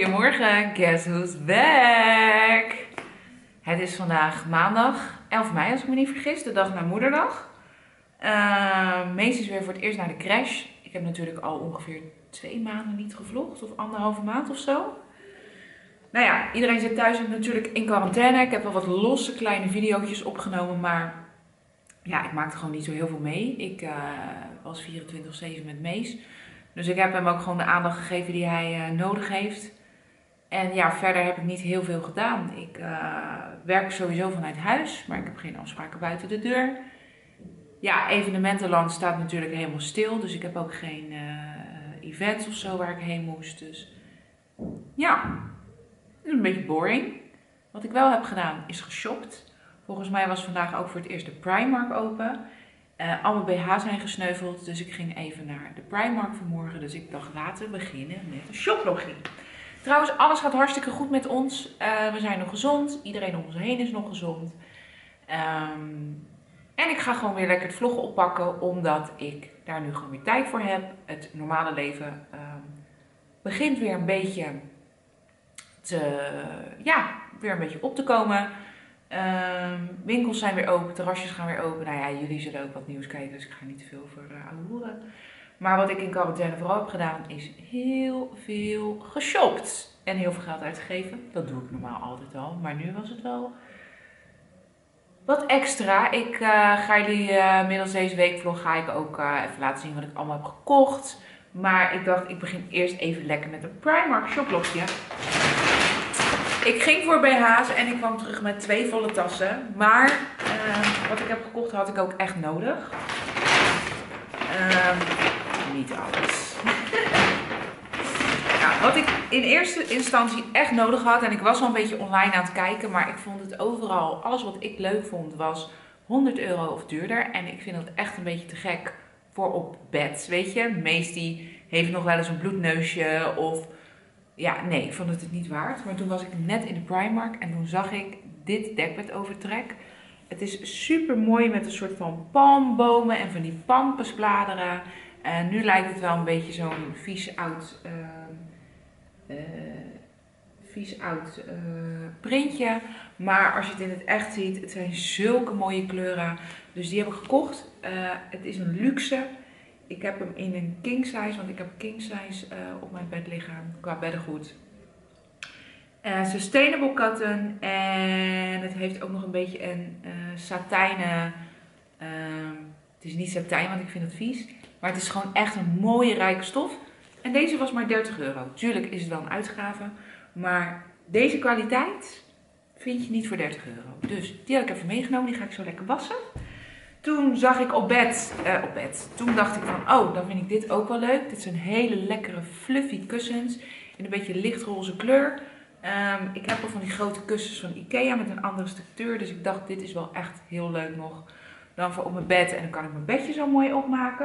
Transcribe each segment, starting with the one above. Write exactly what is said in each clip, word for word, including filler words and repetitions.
Goedemorgen, guess who's back? Het is vandaag maandag elf mei als ik me niet vergis, de dag na moederdag. Uh, Mees is weer voor het eerst naar de crash. Ik heb natuurlijk al ongeveer twee maanden niet gevlogd of anderhalve maand of zo. Nou ja, iedereen zit thuis natuurlijk in quarantaine. Ik heb wel wat losse kleine video's opgenomen, maar ja, ik maakte gewoon niet zo heel veel mee. Ik uh, was vierentwintig zeven met Mees. Dus ik heb hem ook gewoon de aandacht gegeven die hij uh, nodig heeft. En ja, verder heb ik niet heel veel gedaan. Ik uh, werk sowieso vanuit huis, maar ik heb geen afspraken buiten de deur. Ja, evenementenland staat natuurlijk helemaal stil, dus ik heb ook geen uh, events of zo waar ik heen moest. Dus ja, het is een beetje boring. Wat ik wel heb gedaan is geshopt. Volgens mij was vandaag ook voor het eerst de Primark open. Uh, alle B H's zijn gesneuveld, dus ik ging even naar de Primark vanmorgen. Dus ik dacht, laten we beginnen met een shoploggie. Trouwens, alles gaat hartstikke goed met ons. Uh, we zijn nog gezond. Iedereen om ons heen is nog gezond. Um, en ik ga gewoon weer lekker het vloggen oppakken, omdat ik daar nu gewoon weer tijd voor heb. Het normale leven um, begint weer een beetje te, ja, weer een beetje op te komen. Um, winkels zijn weer open, terrasjes gaan weer open. Nou ja, jullie zullen ook wat nieuws kijken, dus ik ga niet te veel over uh, ouwehoeren. Maar wat ik in quarantaine vooral heb gedaan, is heel veel geshopt. En heel veel geld uitgegeven. Dat doe ik normaal altijd al, maar nu was het wel wat extra. Ik uh, ga jullie uh, middels deze weekvlog ga ik ook uh, even laten zien wat ik allemaal heb gekocht. Maar ik dacht, ik begin eerst even lekker met een Primark shoplogje. Ik ging voor B H's en ik kwam terug met twee volle tassen. Maar uh, wat ik heb gekocht had ik ook echt nodig. Uh, niet alles. Nou, wat ik in eerste instantie echt nodig had, en ik was al een beetje online aan het kijken, maar ik vond het overal, alles wat ik leuk vond, was honderd euro of duurder. En ik vind het echt een beetje te gek voor op bed, weet je. Meest die heeft nog wel eens een bloedneusje of... Ja, nee, ik vond het het niet waard. Maar toen was ik net in de Primark en toen zag ik dit dekbedovertrek. Het is super mooi met een soort van palmbomen en van die pampusbladeren. En nu lijkt het wel een beetje zo'n vies oud, uh, uh, vies oud uh, printje. Maar als je het in het echt ziet, het zijn zulke mooie kleuren. Dus die heb ik gekocht. Uh, het is een luxe. Ik heb hem in een king size, want ik heb king size uh, op mijn bed liggen qua beddengoed. Uh, sustainable cotton en het heeft ook nog een beetje een uh, satijnen. Uh, het is niet satijn, want ik vind het vies. Maar het is gewoon echt een mooie rijke stof. En deze was maar dertig euro. Tuurlijk is het wel een uitgave, maar deze kwaliteit vind je niet voor dertig euro. Dus die had ik even meegenomen, die ga ik zo lekker wassen. Toen zag ik op bed, uh, op bed, toen dacht ik van, oh, dan vind ik dit ook wel leuk. Dit zijn hele lekkere fluffy kussens in een beetje lichtroze kleur. Um, ik heb al van die grote kussens van Ikea met een andere structuur, dus ik dacht, dit is wel echt heel leuk nog. Dan voor op mijn bed en dan kan ik mijn bedje zo mooi opmaken.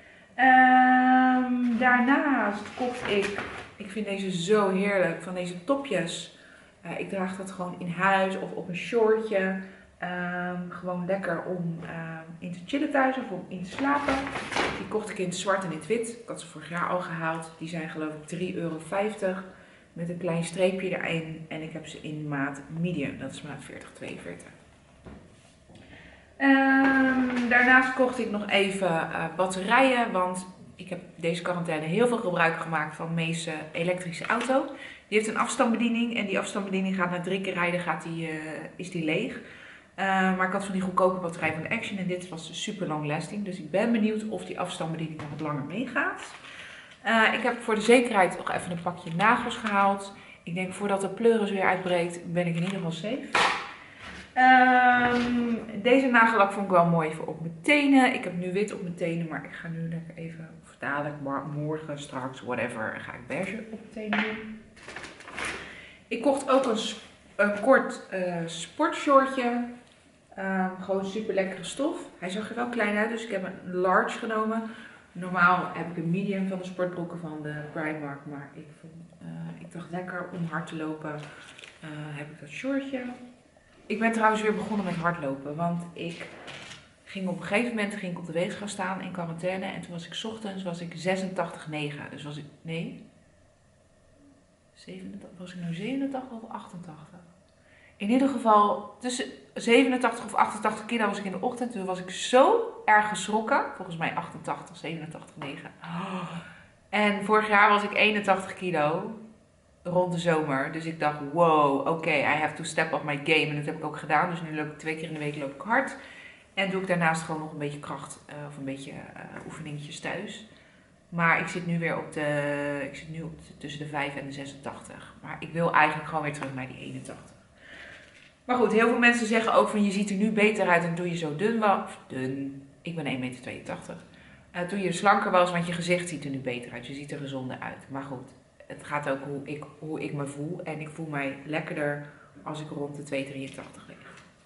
Um, daarnaast kocht ik, ik vind deze zo heerlijk, van deze topjes. Uh, ik draag dat gewoon in huis of op een shortje. Um, gewoon lekker om uh, in te chillen thuis of om in te slapen. Die kocht ik in het zwart en in het wit. Ik had ze vorig jaar al gehaald. Die zijn geloof ik drie euro vijftig met een klein streepje erin. En ik heb ze in maat medium. Dat is maat veertig tweeënveertig. Um, daarnaast kocht ik nog even uh, batterijen. Want ik heb deze quarantaine heel veel gebruik gemaakt van Mees' elektrische auto. Die heeft een afstandsbediening. En die afstandsbediening gaat na drie keer rijden gaat die, uh, is die leeg. Uh, maar ik had van die goedkope batterij van de Action en dit was super long lasting. Dus ik ben benieuwd of die afstandsbediening nog wat langer meegaat. Uh, ik heb voor de zekerheid nog even een pakje nagels gehaald. Ik denk voordat de pleuris weer uitbreekt ben ik in ieder geval safe. Um, deze nagellak vond ik wel mooi voor op mijn tenen. Ik heb nu wit op mijn tenen, maar ik ga nu lekker even, of dadelijk, morgen, straks, whatever, ga ik beige op mijn tenen doen. Ik kocht ook een, een kort uh, sportshortje. Um, gewoon super lekkere stof. Hij zag er wel klein uit, dus ik heb een large genomen. Normaal heb ik een medium van de sportbroeken van de Primark, maar ik, vond, uh, ik dacht lekker om hard te lopen. Uh, heb ik dat shortje. Ik ben trouwens weer begonnen met hardlopen, want ik ging op een gegeven moment ging ik op de weegschaal staan in quarantaine en toen was ik 's ochtends was ik zesentachtig komma negen. Dus was ik, nee, zevenentachtig, was ik nou zevenentachtig of achtentachtig? In ieder geval tussen zevenentachtig of achtentachtig kilo was ik in de ochtend. Toen was ik zo erg geschrokken. Volgens mij achtentachtig, zevenentachtig, negen. Oh. En vorig jaar was ik eenentachtig kilo. Rond de zomer. Dus ik dacht, wow, oké, okay, I have to step up my game. En dat heb ik ook gedaan. Dus nu loop ik twee keer in de week loop ik hard. En doe ik daarnaast gewoon nog een beetje kracht. Uh, of een beetje uh, oefeningetjes thuis. Maar ik zit nu weer op de, ik zit nu op de, tussen de vijf en de zesentachtig. Maar ik wil eigenlijk gewoon weer terug naar die eenentachtig. Maar goed, heel veel mensen zeggen ook van je ziet er nu beter uit en toen je zo dun was. Dun, ik ben één meter tweeëntachtig. Uh, toen je slanker was, want je gezicht ziet er nu beter uit. Je ziet er gezonder uit. Maar goed, het gaat ook hoe ik, hoe ik me voel. En ik voel mij lekkerder als ik rond de twee drieëntachtig lig.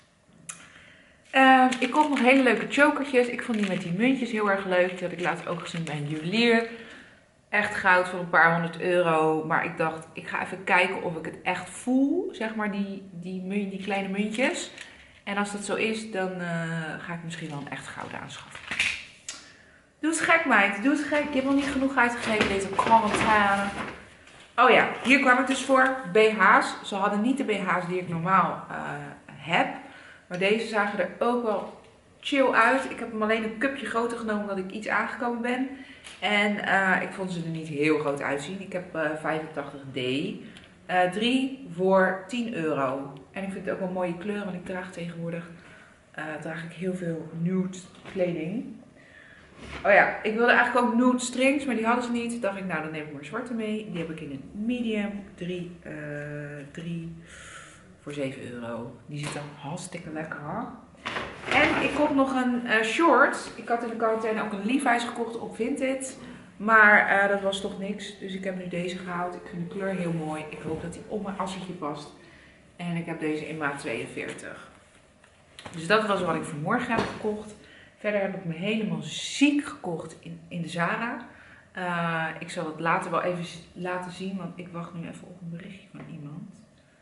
Uh, ik kocht nog hele leuke chokertjes. Ik vond die met die muntjes heel erg leuk. Die had ik laatst ook gezien bij een juwelier. Echt goud voor een paar honderd euro. Maar ik dacht, ik ga even kijken of ik het echt voel. Zeg maar die, die, munt, die kleine muntjes. En als dat zo is, dan uh, ga ik misschien wel een echt goud aanschaffen. Doe eens gek, meid. Doe eens gek. Je hebt nog niet genoeg uitgegeven deze quarantaine. Oh ja, hier kwam ik dus voor. B H's. Ze hadden niet de B H's die ik normaal uh, heb. Maar deze zagen er ook wel chill uit. Ik heb hem alleen een cupje groter genomen omdat ik iets aangekomen ben. En uh, ik vond ze er niet heel groot uitzien. Ik heb uh, vijfentachtig D. Uh, drie voor tien euro. En ik vind het ook wel een mooie kleur. Want ik draag tegenwoordig uh, draag ik heel veel nude kleding. Oh ja, ik wilde eigenlijk ook nude strings. Maar die hadden ze niet. Toen dacht ik, nou dan neem ik maar zwarte mee. Die heb ik in een medium. drie, uh, drie voor zeven euro. Die ziet er hartstikke lekker uit. En ik kocht nog een uh, short. Ik had in de quarantaine ook een Levi's gekocht op Vinted. Maar uh, dat was toch niks. Dus ik heb nu deze gehaald. Ik vind de kleur heel mooi. Ik hoop dat die op mijn assetje past. En ik heb deze in maat tweeënveertig. Dus dat was wat ik vanmorgen heb gekocht. Verder heb ik me helemaal ziek gekocht in, in de Zara. Uh, ik zal het later wel even laten zien. Want ik wacht nu even op een berichtje van iemand.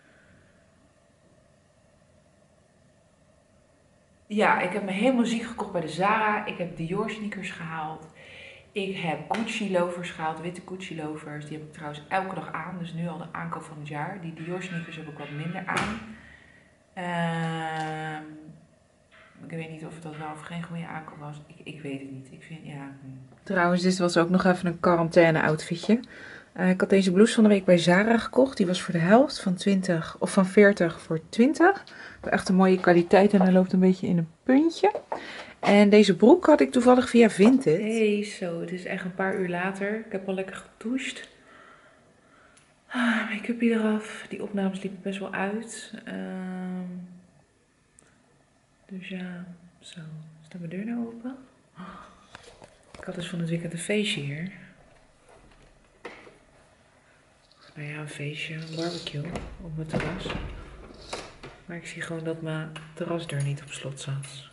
Ja, ik heb me helemaal ziek gekocht bij de Zara. Ik heb Dior sneakers gehaald. Ik heb Gucci loafers gehaald, witte Gucci loafers. Die heb ik trouwens elke dag aan. Dus nu al de aankoop van het jaar. Die Dior sneakers heb ik wat minder aan. Uh, ik weet niet of dat wel of geen goede aankoop was. Ik, ik weet het niet. Ik vind, ja. Trouwens, dit was ook nog even een quarantaine outfitje. Uh, ik had deze blouse van de week bij Zara gekocht. Die was voor de helft van twintig of van veertig voor twintig. Echt een mooie kwaliteit en hij loopt een beetje in een puntje. En deze broek had ik toevallig via Vinted. Hey, zo, het is echt een paar uur later. Ik heb al lekker gedoucht. Ah, make-up eraf. Die opnames liepen best wel uit. Uh, dus ja, zo. Staat mijn deur nou open? Ik had dus van het weekend een feestje hier. Nou ja, een feestje, een barbecue op mijn terras. Maar ik zie gewoon dat mijn terrasdeur niet op slot zat.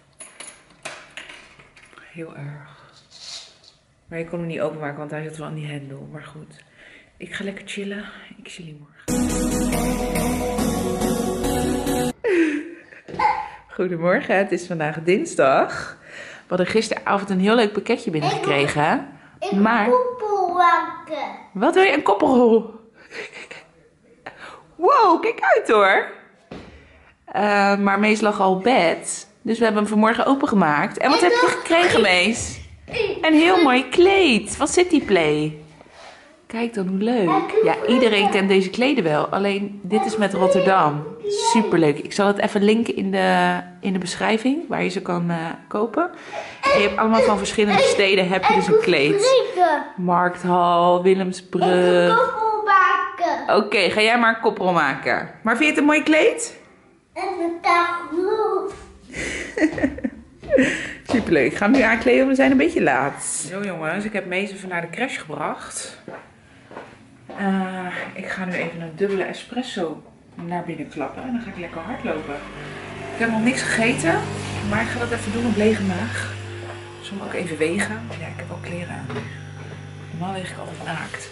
Heel erg. Maar ik kon hem niet openmaken, want hij zat wel aan die hendel. Maar goed, ik ga lekker chillen. Ik zie jullie morgen. Goedemorgen, het is vandaag dinsdag. We hadden gisteravond een heel leuk pakketje binnengekregen. Ik wil maar... een koppel maken. Wat wil je? Een koppel? Wow, kijk uit hoor. Uh, maar Mees lag al op bed. Dus we hebben hem vanmorgen opengemaakt. En wat heb je gekregen, Mees? Een heel mooi kleed. Van City Play. Kijk dan hoe leuk. Ja, iedereen kent deze kleden wel. Alleen dit is met Rotterdam. Superleuk. Ik zal het even linken in de, in de beschrijving. Waar je ze kan uh, kopen. En je hebt allemaal van verschillende steden heb je dus een kleed. Markthal, Willemsbrug. Oké, okay, ga jij maar een koprol maken. Maar vind je het een mooi kleed? En een dagloed. Superleuk. Ik ga hem nu aankleden, want we zijn een beetje laat. Zo jongens, ik heb Mees even naar de crash gebracht. Uh, ik ga nu even een dubbele espresso naar binnen klappen. En dan ga ik lekker hardlopen. Ik heb nog niks gegeten, maar ik ga dat even doen op lege maag. Soms ook even wegen. Ja, ik heb ook kleren aan. Normaal lig ik altijd naakt.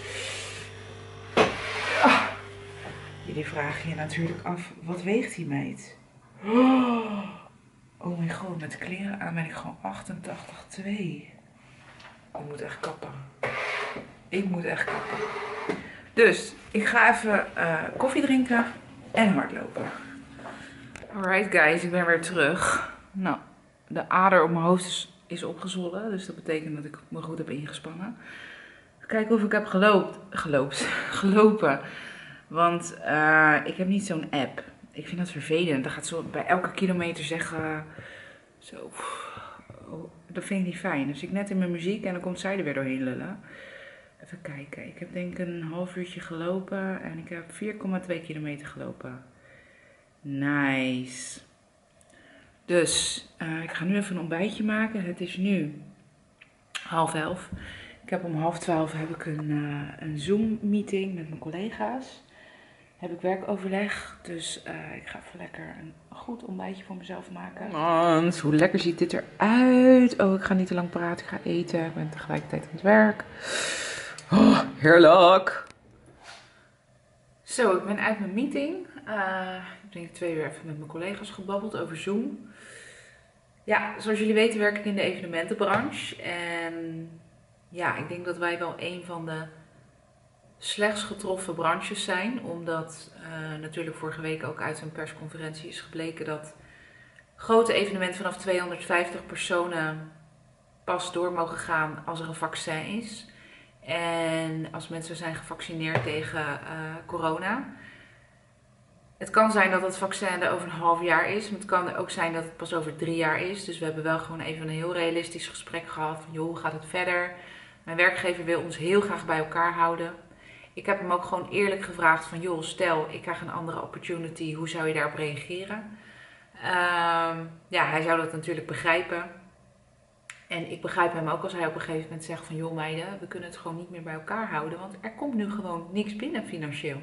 Ah. Jullie vragen je natuurlijk af, wat weegt die meid? Oh, oh mijn god, met kleren aan ben ik gewoon achtentachtig komma twee. Ik moet echt kappen. Ik moet echt kappen. Dus ik ga even uh, koffie drinken en hardlopen. Alright guys, ik ben weer terug. Nou, de ader op mijn hoofd is, is opgezwollen. Dus dat betekent dat ik me goed heb ingespannen. Kijken of ik heb geloopt, geloopt, gelopen. Want uh, ik heb niet zo'n app. Ik vind dat vervelend. Dat gaat zo bij elke kilometer zeggen. Zo. Oh, dat vind ik niet fijn. Dus ik net in mijn muziek en dan komt zij er weer doorheen lullen. Even kijken. Ik heb denk ik een half uurtje gelopen. En ik heb vier komma twee kilometer gelopen. Nice. Dus uh, ik ga nu even een ontbijtje maken. Het is nu half elf. Ik heb om half twaalf heb ik een, uh, een Zoom meeting met mijn collega's. Heb ik werkoverleg. Dus uh, ik ga even lekker een goed ontbijtje voor mezelf maken. Want hoe lekker ziet dit eruit. Oh, ik ga niet te lang praten. Ik ga eten. Ik ben tegelijkertijd aan het werk. Oh, heerlijk. Zo, ik ben uit mijn meeting. Uh, ik denk twee uur even met mijn collega's gebabbeld over Zoom. Ja, zoals jullie weten werk ik in de evenementenbranche. En ja, ik denk dat wij wel een van de slechts getroffen branches zijn. Omdat uh, natuurlijk vorige week ook uit een persconferentie is gebleken dat grote evenementen vanaf tweehonderdvijftig personen pas door mogen gaan als er een vaccin is. En als mensen zijn gevaccineerd tegen uh, corona. Het kan zijn dat het vaccin er over een half jaar is. Maar het kan ook zijn dat het pas over drie jaar is. Dus we hebben wel gewoon even een heel realistisch gesprek gehad. Van joh, hoe gaat het verder? Mijn werkgever wil ons heel graag bij elkaar houden. Ik heb hem ook gewoon eerlijk gevraagd van joh, stel ik krijg een andere opportunity. Hoe zou je daarop reageren? Um, ja, hij zou dat natuurlijk begrijpen. En ik begrijp hem ook als hij op een gegeven moment zegt van joh meiden, we kunnen het gewoon niet meer bij elkaar houden. Want er komt nu gewoon niks binnen financieel.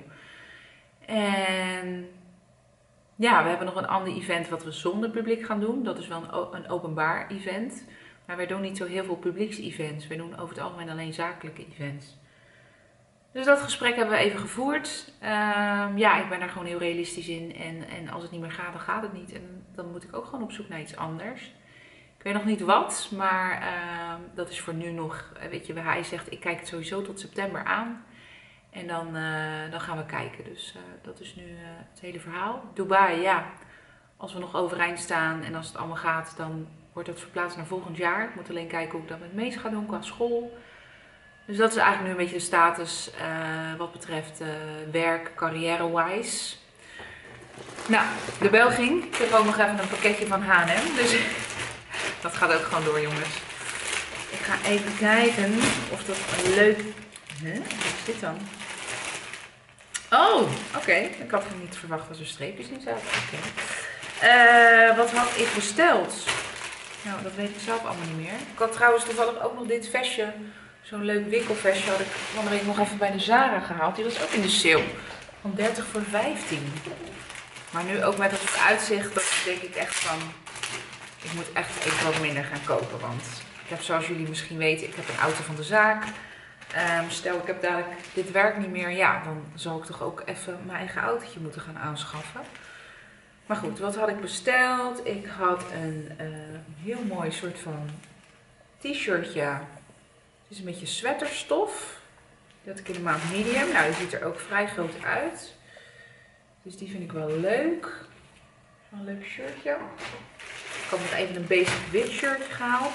En ja, we hebben nog een ander event wat we zonder publiek gaan doen. Dat is wel een, een openbaar event. Maar wij doen niet zo heel veel publieks-events. Wij doen over het algemeen alleen zakelijke events. Dus dat gesprek hebben we even gevoerd. Um, ja, ik ben daar gewoon heel realistisch in. En, en als het niet meer gaat, dan gaat het niet. En dan moet ik ook gewoon op zoek naar iets anders. Ik weet nog niet wat, maar uh, dat is voor nu nog, weet je, hij zegt ik kijk het sowieso tot september aan. En dan, uh, dan gaan we kijken. Dus uh, dat is nu uh, het hele verhaal. Dubai, ja, als we nog overeind staan en als het allemaal gaat, dan wordt dat verplaatst naar volgend jaar. Ik moet alleen kijken hoe ik dat met Mees ga doen qua school. Dus dat is eigenlijk nu een beetje de status uh, wat betreft uh, werk, carrière-wise. Nou, de bel ging. Ik heb ook nog even een pakketje van H en M. Dus dat gaat ook gewoon door, jongens. Ik ga even kijken of dat een leuk... Huh? Wat is dit dan? Oh, oké. Okay. Ik had niet verwacht dat er streepjes in zaten. Oké. Okay. Uh, wat had ik besteld? Nou, dat weet ik zelf allemaal niet meer. Ik had trouwens toevallig ook nog dit vestje. Zo'n leuk winkelvestje had ik van de week nog even bij de Zara gehaald. Die was ook in de sale. Van dertig voor vijftien. Maar nu ook met het vooruitzicht, dat denk ik echt van... Ik moet echt even wat minder gaan kopen. Want ik heb, zoals jullie misschien weten, ik heb een auto van de zaak. Um, stel ik heb dadelijk dit werk niet meer. Ja, dan zal ik toch ook even mijn eigen autootje moeten gaan aanschaffen. Maar goed, wat had ik besteld? Ik had een uh, heel mooi soort van t-shirtje. Het is een beetje sweaterstof. Die had ik in de maat medium. Nou, die ziet er ook vrij groot uit. Dus die vind ik wel leuk. Een leuk shirtje. Ik had nog even een basic wit shirtje gehaald.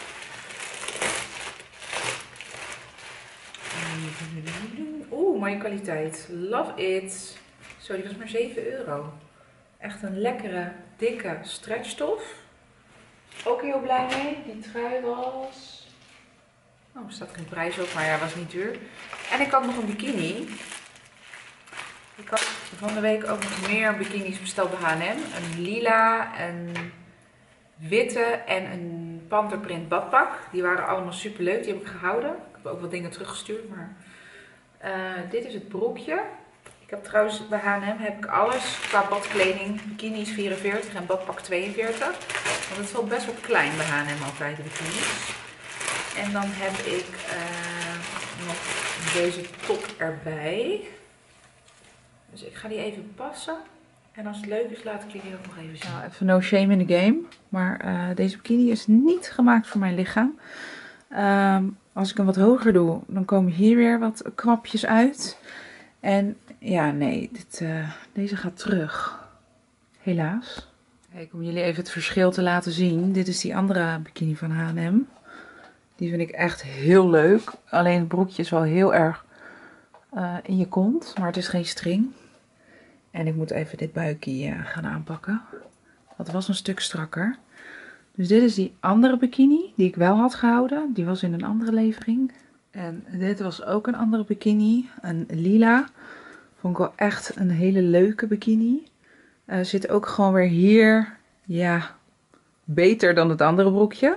Oeh, mooie kwaliteit. Love it. Zo, die was maar zeven euro. Echt een lekkere, dikke stretchstof. Ook heel blij mee. Die trui was... Oh, er staat geen prijs op, maar ja, was niet duur. En ik had nog een bikini. Ik had van de week ook nog meer bikinis besteld bij H en M. Een lila, een witte en een panterprint badpak. Die waren allemaal super leuk. Die heb ik gehouden. Ik heb ook wat dingen teruggestuurd, maar... Uh, dit is het broekje. Ik heb trouwens bij H en M heb ik alles qua badkleding. Bikinis vierenveertig en badpak tweeënveertig. Want het is wel best wel klein bij H en M altijd, de bikinis. En dan heb ik uh, nog deze top erbij. Dus ik ga die even passen. En als het leuk is, laat ik jullie ook nog even zien. Nou, even no shame in the game. Maar uh, deze bikini is niet gemaakt voor mijn lichaam. Um, als ik hem wat hoger doe, dan komen hier weer wat kwapjes uit. En ja, nee, dit, uh, deze gaat terug. Helaas. Kijk, om jullie even het verschil te laten zien. Dit is die andere bikini van H en M. Die vind ik echt heel leuk. Alleen het broekje is wel heel erg uh, in je kont. Maar het is geen string. En ik moet even dit buikje uh, gaan aanpakken. Dat was een stuk strakker. Dus dit is die andere bikini die ik wel had gehouden. Die was in een andere levering. En dit was ook een andere bikini. Een lila. Vond ik wel echt een hele leuke bikini. Uh, zit ook gewoon weer hier. Ja, beter dan het andere broekje.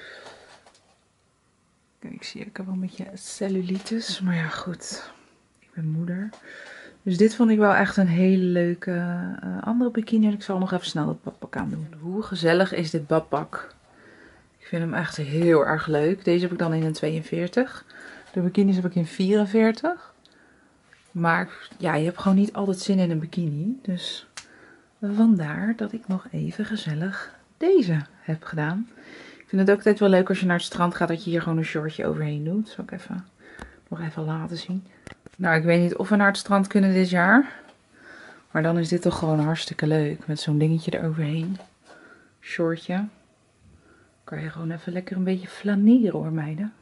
Kijk, ik zie, ik heb wel een beetje cellulitis. Maar ja, goed. Ik ben moeder. Dus dit vond ik wel echt een hele leuke uh, andere bikini. En ik zal nog even snel dat badpak aan doen. Hoe gezellig is dit badpak? Ik vind hem echt heel erg leuk. Deze heb ik dan in een tweeënveertig. De bikinis heb ik in vierenveertig. Maar ja, je hebt gewoon niet altijd zin in een bikini. Dus vandaar dat ik nog even gezellig deze heb gedaan. Ik vind het ook altijd wel leuk als je naar het strand gaat. Dat je hier gewoon een shortje overheen doet. Dat zal ik even, nog even laten zien. Nou, ik weet niet of we naar het strand kunnen dit jaar. Maar dan is dit toch gewoon hartstikke leuk. Met zo'n dingetje eroverheen. Shortje. Kan je gewoon even lekker een beetje flaneren hoor meiden.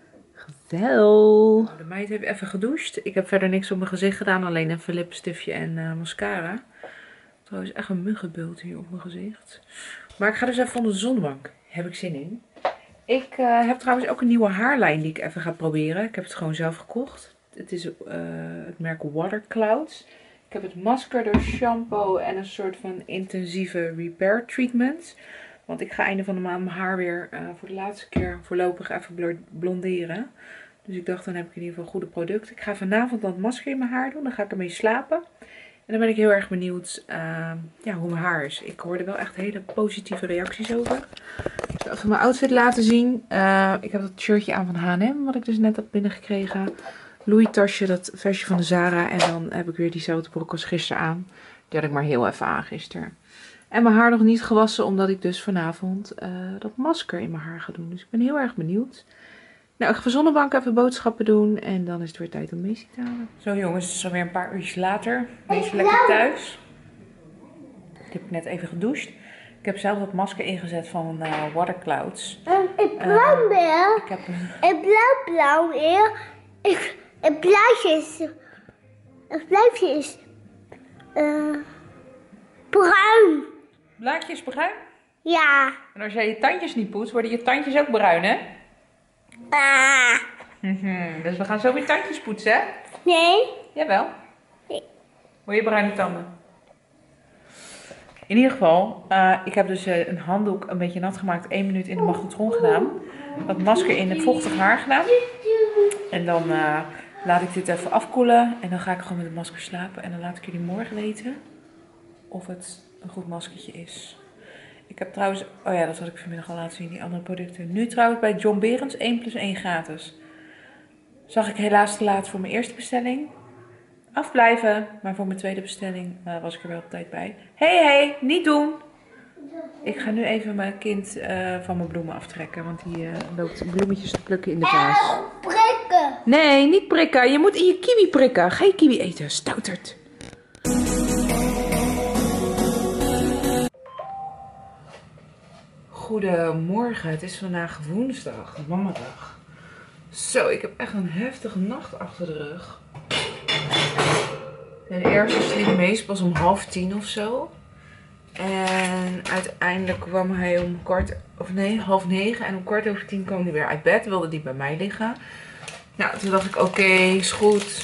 Gezellig. De meid heeft even gedoucht. Ik heb verder niks op mijn gezicht gedaan. Alleen even lipstiftje en uh, mascara. Trouwens echt een muggenbult hier op mijn gezicht. Maar ik ga dus even onder de zonnebank. Heb ik zin in. Ik uh, heb trouwens ook een nieuwe haarlijn die ik even ga proberen. Ik heb het gewoon zelf gekocht. Het is uh, het merk Water Clouds. Ik heb het masker, de shampoo en een soort van intensieve repair treatment. Want ik ga einde van de maand mijn haar weer uh, voor de laatste keer voorlopig even blonderen. Dus ik dacht, dan heb ik in ieder geval goede producten. Ik ga vanavond dat masker in mijn haar doen. Dan ga ik ermee slapen. En dan ben ik heel erg benieuwd uh, ja, hoe mijn haar is. Ik hoorde wel echt hele positieve reacties over. Ik zal even mijn outfit laten zien. Uh, ik heb dat shirtje aan van H en M, wat ik dus net heb binnengekregen. Louis tasje, dat vestje van de Zara. En dan heb ik weer diezelfde broek als gisteren aan. Die had ik maar heel even aan gisteren. En mijn haar nog niet gewassen, omdat ik dus vanavond uh, dat masker in mijn haar ga doen. Dus ik ben heel erg benieuwd. Nou, ik ga van zonnebank even boodschappen doen. En dan is het weer tijd om Macy te halen. Zo jongens, het is alweer een paar uurtjes later. Macy lekker thuis. Ik heb net even gedoucht. Ik heb zelf dat masker ingezet van uh, Water Clouds. Um, ik blauw meer. Ik heb een... Ik blauw blauw meer. Ik, het blaadje is... Het blaadje is... Uh, bruin. Blaadje is bruin? Ja. En als jij je tandjes niet poetst, worden je tandjes ook bruin, hè? Ah. Mm-hmm. Dus we gaan zo weer tandjes poetsen, hè? Nee. Jawel. Nee. Wil je bruine tanden? In ieder geval, uh, ik heb dus uh, een handdoek een beetje nat gemaakt. één minuut in de magnetron gedaan. Dat masker in het vochtig haar gedaan. En dan uh, laat ik dit even afkoelen. En dan ga ik gewoon met het masker slapen. En dan laat ik jullie morgen weten of het een goed maskertje is. Ik heb trouwens, oh ja, dat had ik vanmiddag al laten zien, die andere producten. Nu trouwens bij John Berends één plus één gratis. Zag ik helaas te laat voor mijn eerste bestelling. Afblijven, maar voor mijn tweede bestelling uh, was ik er wel op tijd bij. Hé, hey, hé, hey, niet doen! Ik ga nu even mijn kind uh, van mijn bloemen aftrekken, want die uh, loopt bloemetjes te plukken in de vaas. Prikken. Nee, niet prikken. Je moet in je kiwi prikken. Ga je kiwi eten, stouterd. Goedemorgen, het is vandaag woensdag, mamadag. Zo, ik heb echt een heftige nacht achter de rug. Ten eerste sliep Mees pas om half tien of zo. En uiteindelijk kwam hij om kwart, of nee, half negen. En om kwart over tien kwam hij weer uit bed, wilde hij bij mij liggen. Nou, toen dacht ik, oké, okay, is goed.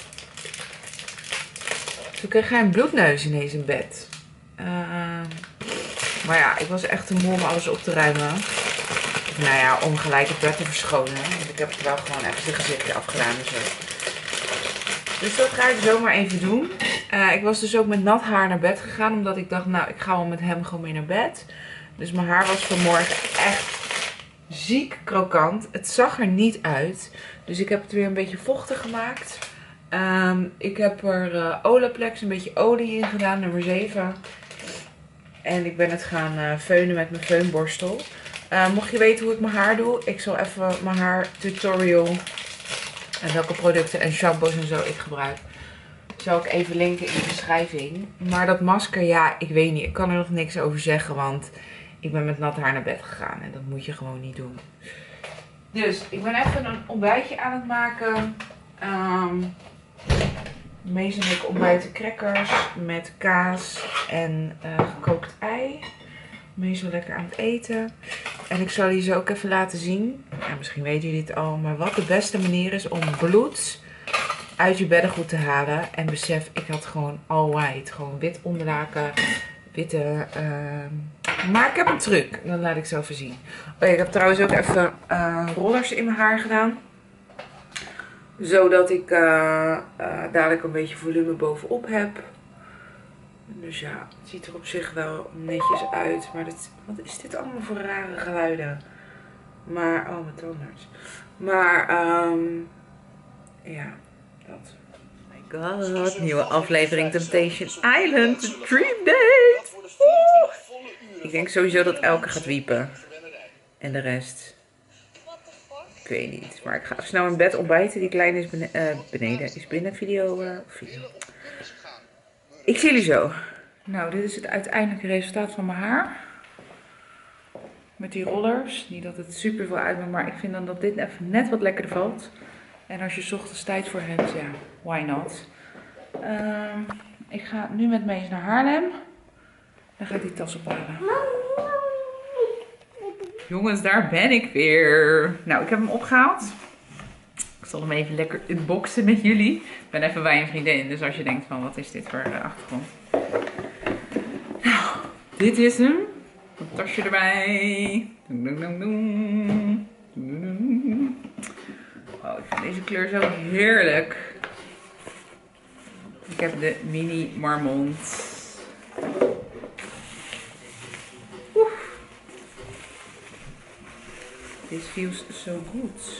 Toen kreeg hij een bloedneus ineens in bed. Uh, maar ja, ik was echt te moe om alles op te ruimen. Of, nou ja, om gelijk het bed te verschonen. Want ik heb het wel gewoon even zijn gezichtje afgedaan en zo. Dus dat ga ik zomaar even doen. Uh, ik was dus ook met nat haar naar bed gegaan. Omdat ik dacht, nou, ik ga wel met hem gewoon mee naar bed. Dus mijn haar was vanmorgen echt ziek krokant. Het zag er niet uit. Dus ik heb het weer een beetje vochtig gemaakt. Um, ik heb er uh, Olaplex, een beetje olie in gedaan, nummer zeven. En ik ben het gaan uh, feunen met mijn feunborstel. Uh, mocht je weten hoe ik mijn haar doe, ik zal even mijn haar tutorial en welke producten en shampoos en zo ik gebruik zal ik even linken in de beschrijving. Maar dat masker, ja, ik weet niet. Ik kan er nog niks over zeggen, want ik ben met nat haar naar bed gegaan. En dat moet je gewoon niet doen. Dus ik ben even een ontbijtje aan het maken. Um, Mees en ik ontbijten crackers met kaas en uh, gekookt ei. Mees wel lekker aan het eten. En ik zal jullie zo ook even laten zien. Ja, misschien weten jullie het al. Maar wat de beste manier is om bloed uit je beddengoed te halen. En besef, ik had gewoon all white. Gewoon wit onderlaken. Witte... Uh... Maar ik heb een truc. Dat laat ik zo even zien. Oh ja, ik heb trouwens ook even uh, rollers in mijn haar gedaan. Zodat ik uh, uh, dadelijk een beetje volume bovenop heb. Dus ja, het ziet er op zich wel netjes uit. Maar dit, wat is dit allemaal voor rare geluiden? Maar, oh mijn tandarts. Maar, um, ja, dat. Oh my god, nieuwe aflevering Temptation Island, de Dream Date. Oeh. Ik denk sowieso dat Elke gaat wiepen. En de rest... Ik weet niet, maar ik ga even snel in bed ontbijten. Die kleine is bene uh, beneden, is binnen video, uh, video. Ik zie jullie zo. Nou, dit is het uiteindelijke resultaat van mijn haar. Met die rollers. Niet dat het super veel uitmaakt, maar ik vind dan dat dit even net wat lekkerder valt. En als je 's ochtends tijd voor hebt, ja, why not. Um, ik ga nu met Mees naar Haarlem. Dan ga ik die tas ophalen. Jongens, daar ben ik weer. Nou, ik heb hem opgehaald. Ik zal hem even lekker unboxen met jullie. Ik ben even bij een vriendin, dus als je denkt van wat is dit voor uh, achtergrond. Nou, dit is hem. Een tasje erbij. Oh, ik vind deze kleur zo heerlijk. Ik heb de Mini Marmont. This feels so good.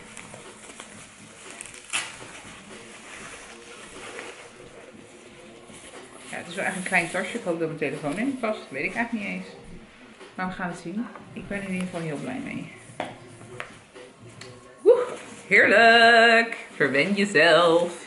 Ja, het is wel echt een klein tasje. Ik hoop dat mijn telefoon in past. Dat weet ik eigenlijk niet eens. Maar we gaan het zien. Ik ben er in ieder geval heel blij mee. Woe, heerlijk! Verwen jezelf.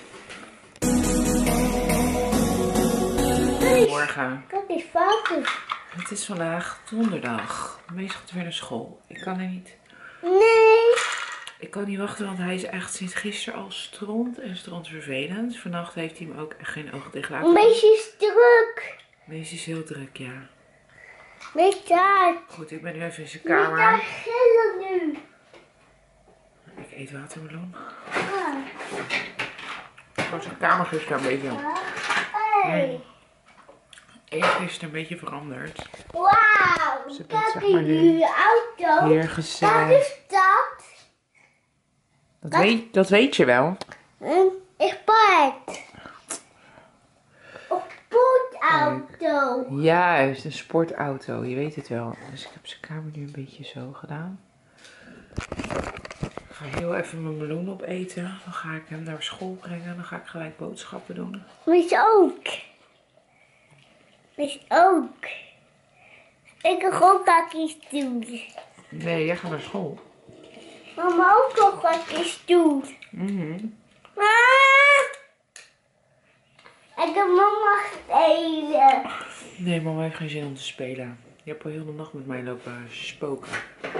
Goedemorgen. Kijk eens fouten. Het is vandaag donderdag. Meestal gaat weer naar school. Ik kan er niet. Nee. Ik kan niet wachten, want hij is echt sinds gisteren al stront en stront vervelend. Vannacht heeft hij hem ook echt geen ogen dicht laten. Een beetje is druk. Deze is heel druk, ja. Beetje hard. Goed, ik ben nu even in zijn Niet daar kamer. gillen nu. Ik eet watermeloen. Ja. Ik was zijn kamer gisteren een beetje. Hey. Eergisteren een beetje veranderd. Wauw. Ze bent, Kijk zeg eens maar, nu jullie auto. Hier Dat gezellig. is dat. Dat weet, dat weet je wel. Een paard. Een sportauto. Juist, een sportauto. Je weet het wel. Dus ik heb zijn kamer nu een beetje zo gedaan. Ik ga heel even mijn meloen opeten. Dan ga ik hem naar school brengen. Dan ga ik gelijk boodschappen doen. Mis ook. Mis ook. Ik ga ook bakjes doen. Nee, jij gaat naar school. Mama ook nog bakjes doen. Mm-hmm. Ah! Ik heb mama spelen. Nee, mama heeft geen zin om te spelen. Je hebt al heel de nacht met mij lopen spoken.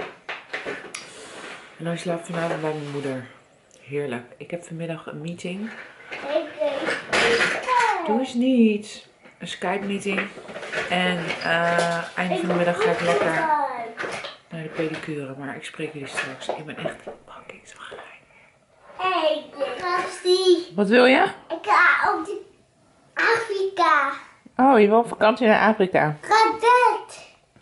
En hij slaapt vanavond bij mijn moeder. Heerlijk. Ik heb vanmiddag een meeting. Doe eens niet. Een Skype meeting. En uh, einde van de middag ga ik lekker naar de pedicure. Maar ik spreek jullie straks. Ik ben echt fucking zagrijnig. Hey, Gasti. Wat wil je? Ik ga op de Afrika. Oh, je wil op vakantie naar Afrika? Kadet.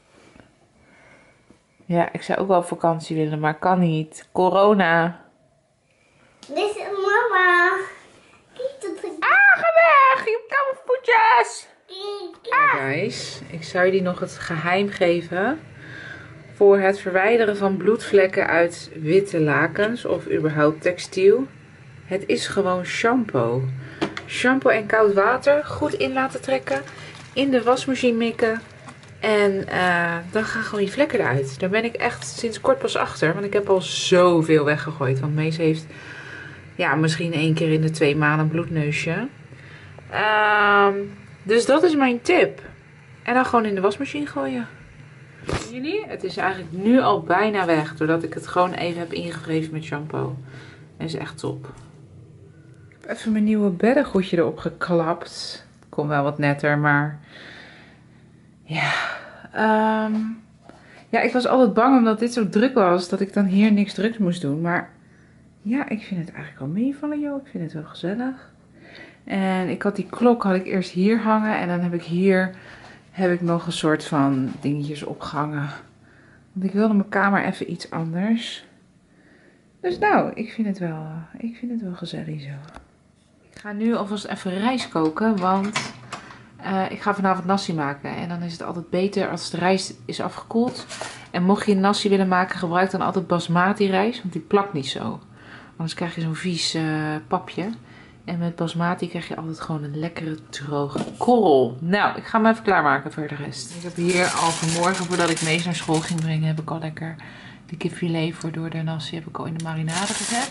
Ja, ik zou ook wel op vakantie willen, maar kan niet. Corona. Dit is mama. Kijk dat ik... Ah, ga weg! Je hebt koude voetjes! Ah. Guys, ik zou jullie nog het geheim geven voor het verwijderen van bloedvlekken uit witte lakens of überhaupt textiel. Het is gewoon shampoo. Shampoo en koud water goed in laten trekken, in de wasmachine mikken en uh, dan gaan gewoon die vlekken eruit. Daar ben ik echt sinds kort pas achter, want ik heb al zoveel weggegooid. Want Mees heeft ja, misschien één keer in de twee maanden een bloedneusje. Um, dus dat is mijn tip. En dan gewoon in de wasmachine gooien. Zien jullie? Het is eigenlijk nu al bijna weg. Doordat ik het gewoon even heb ingevreven met shampoo. En is echt top. Ik heb even mijn nieuwe beddengoedje erop geklapt. Het kon wel wat netter, maar... Ja. Um, ja, ik was altijd bang omdat dit zo druk was. Dat ik dan hier niks drugs moest doen. Maar ja, ik vind het eigenlijk wel meevallen, joh. Ik vind het wel gezellig. En ik had die klok had ik eerst hier hangen. En dan heb ik hier heb ik nog een soort van dingetjes opgehangen. Want ik wilde mijn kamer even iets anders. Dus nou, ik vind het wel, ik vind het wel gezellig zo. Ik ga nu alvast even rijst koken. Want uh, ik ga vanavond nasi maken. En dan is het altijd beter als de rijst is afgekoeld. En mocht je nasi willen maken, gebruik dan altijd basmati rijst. Want die plakt niet zo. Anders krijg je zo'n vies uh, papje. En met basmati krijg je altijd gewoon een lekkere droge korrel. Nou, ik ga hem even klaarmaken voor de rest. Ik heb hier al vanmorgen, voordat ik Mees naar school ging brengen, heb ik al lekker de kipfilet voor door de nasi heb ik al in de marinade gezet.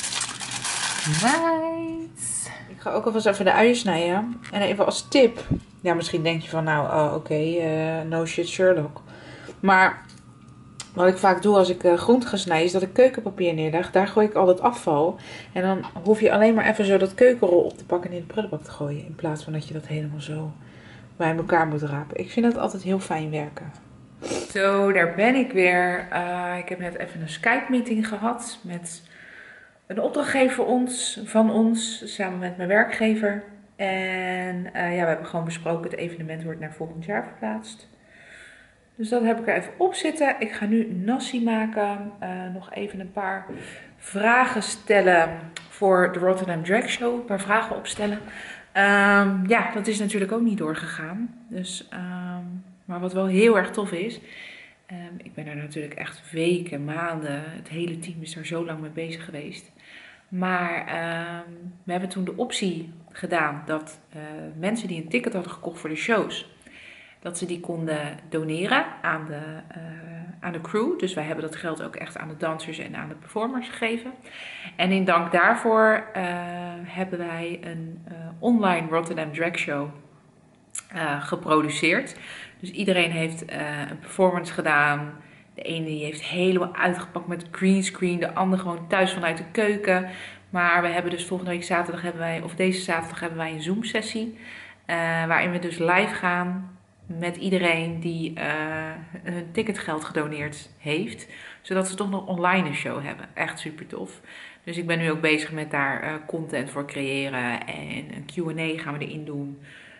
Nice. Ik ga ook alvast even de uien snijden. En even als tip. Ja, misschien denk je van nou, oh, oké, okay, uh, no shit Sherlock. Maar... wat ik vaak doe als ik uh, groente ga snijden, is dat ik keukenpapier neerleg. Daar gooi ik al het afval. En dan hoef je alleen maar even zo dat keukenrol op te pakken en in de prullenbak te gooien. In plaats van dat je dat helemaal zo bij elkaar moet rapen. Ik vind dat altijd heel fijn werken. Zo, daar ben ik weer. Uh, ik heb net even een Skype meeting gehad met een opdrachtgever ons, van ons, samen met mijn werkgever. En uh, ja, we hebben gewoon besproken, het evenement wordt naar volgend jaar verplaatst. Dus dat heb ik er even op zitten. Ik ga nu nasi maken. Uh, nog even een paar vragen stellen voor de Rotterdam Drag Show. Een paar vragen opstellen. Um, ja, dat is natuurlijk ook niet doorgegaan. Dus, um, maar wat wel heel erg tof is. Um, ik ben er natuurlijk echt weken, maanden. Het hele team is er zo lang mee bezig geweest. Maar um, we hebben toen de optie gedaan dat uh, mensen die een ticket hadden gekocht voor de shows, dat ze die konden doneren aan de, uh, aan de crew. Dus wij hebben dat geld ook echt aan de dansers en aan de performers gegeven. En in dank daarvoor uh, hebben wij een uh, online Rotterdam Drag Show uh, geproduceerd. Dus iedereen heeft uh, een performance gedaan. De ene die heeft helemaal uitgepakt met greenscreen. De ander gewoon thuis vanuit de keuken. Maar we hebben dus volgende week zaterdag hebben wij, of deze zaterdag hebben wij een Zoom sessie. Uh, waarin we dus live gaan met iedereen die uh, hun ticketgeld gedoneerd heeft. Zodat ze toch nog online een show hebben. Echt super tof. Dus ik ben nu ook bezig met daar uh, content voor creëren. En een Q en A gaan we erin doen.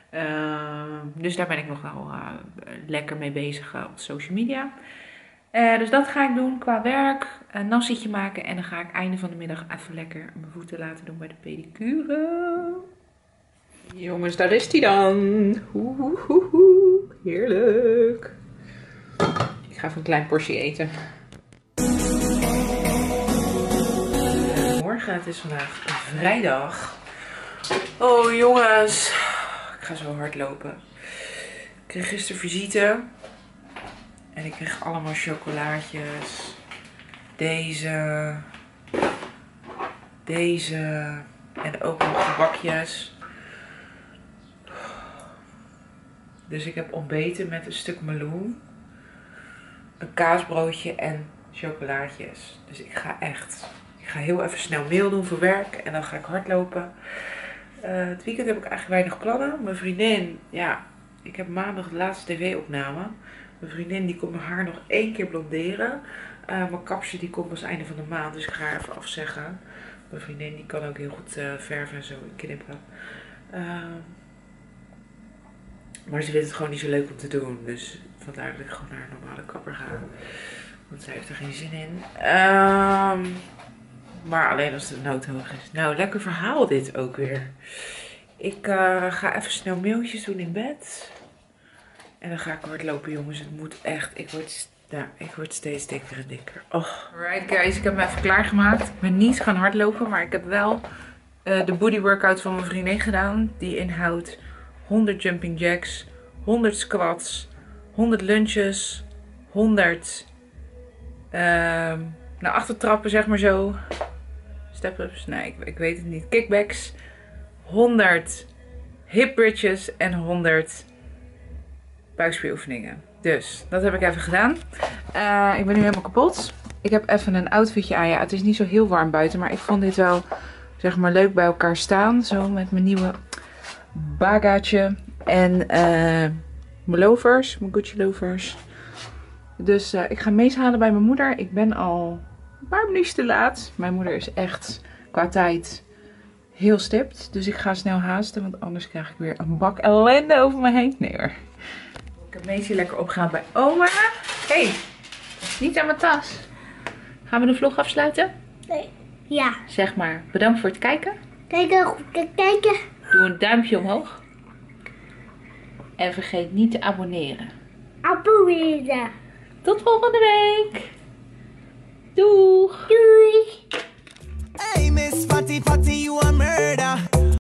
Uh, dus daar ben ik nog wel uh, lekker mee bezig uh, op social media. Uh, dus dat ga ik doen qua werk. Een nassietje maken. En dan ga ik einde van de middag even lekker mijn voeten laten doen bij de pedicure. Jongens, daar is hij dan. Oeh, oeh, oeh, oeh. Heerlijk. Ik ga even een klein portie eten. Morgen, het is vandaag vrijdag. Oh jongens. Ik ga zo hard lopen. Ik kreeg gisteren visite. En ik kreeg allemaal chocolaatjes. Deze. Deze. En ook nog gebakjes. Dus ik heb ontbeten met een stuk meloen, een kaasbroodje en chocolaatjes. Dus ik ga echt, ik ga heel even snel mail doen voor werk en dan ga ik hardlopen. Uh, het weekend heb ik eigenlijk weinig plannen. Mijn vriendin, ja, ik heb maandag de laatste tv-opname. Mijn vriendin die komt mijn haar nog één keer blonderen. Uh, mijn kapsje die komt pas einde van de maand, dus ik ga haar even afzeggen. Mijn vriendin die kan ook heel goed uh, verven en zo knippen. Uh, Maar ze vindt het gewoon niet zo leuk om te doen. Dus vandaar dat ik gewoon naar een normale kapper ga. Want zij heeft er geen zin in. Um, maar alleen als de nood hoog is. Nou, lekker verhaal dit ook weer. Ik uh, ga even snel mailtjes doen in bed. En dan ga ik hardlopen, jongens. Het moet echt. Ik word, nou, ik word steeds dikker en dikker. Oh. Alright guys, ik heb me even klaargemaakt. Ik ben niet gaan hardlopen. Maar ik heb wel uh, de booty workout van mijn vriendin gedaan. Die inhoudt honderd jumping jacks, honderd squats, honderd lunges, honderd uh, naar achter trappen, zeg maar zo. Step-ups, nee, ik, ik weet het niet. Kickbacks, honderd hip bridges en honderd buikspieroefeningen. Dus dat heb ik even gedaan. Uh, ik ben nu helemaal kapot. Ik heb even een outfitje aan. Ja, het is niet zo heel warm buiten, maar ik vond dit wel, zeg maar, leuk bij elkaar staan. Zo met mijn nieuwe bagaatje en uh, mijn lovers, mijn Gucci lovers. Dus uh, ik ga mees halen bij mijn moeder. Ik ben al een paar minuutjes te laat. Mijn moeder is echt qua tijd heel stipt. Dus ik ga snel haasten, want anders krijg ik weer een bak ellende over me heen. Nee hoor. Ik heb meesje lekker opgehaald bij oma. Hé, hey, niet aan mijn tas. Gaan we de vlog afsluiten? Nee. Ja. Zeg maar, bedankt voor het kijken. Kijken, kijken. Doe een duimpje omhoog. En vergeet niet te abonneren. Abonneren. Tot volgende week. Doeg. Doei. Hey, Miss Fatty Fatty, you are